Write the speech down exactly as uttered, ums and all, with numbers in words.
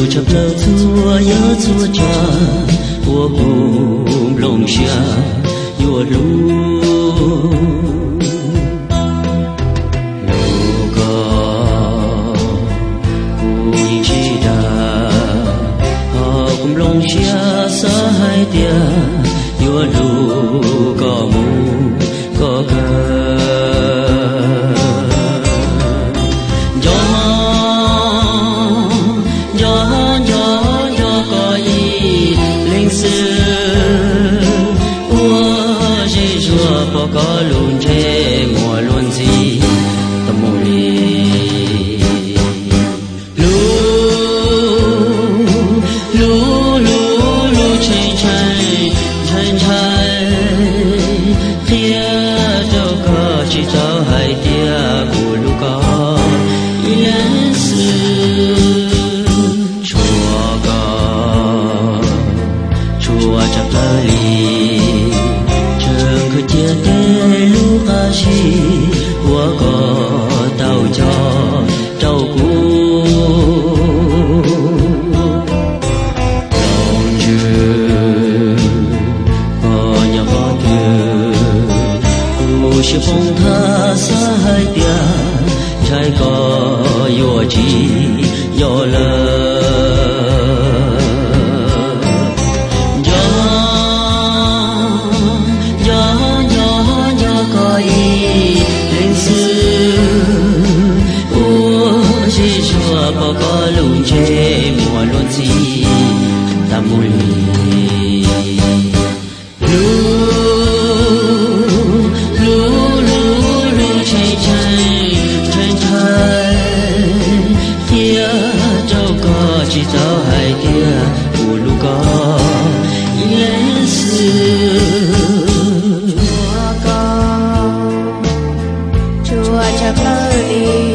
chập lơ chua nhớ chua cha của cùng lòng xa nhua lu lu có cùng chi đà họ cùng lòng xa xa hai tia nhua lu có mu có cơ có luôn thế mùa luôn gì tâm mù li lu lu lu lu chạy chạy chạy chạy phía đâu có chỉ cho hai tia của lu có yên sự chùa có chùa chập lơ li trường cứ chia chi của có tàu cho trâu cũ lòng chưa có nhà có thừa cụ sẽ phong tha xa hai tia trai có yo chi yo lơ có lùn chê mùa luôn gì ta mù lì lu lu lu lu chạy chạy chạy chạy kia đâu có chỉ cho hai kia của lu có yên sự chùa có chùa chập lơ đi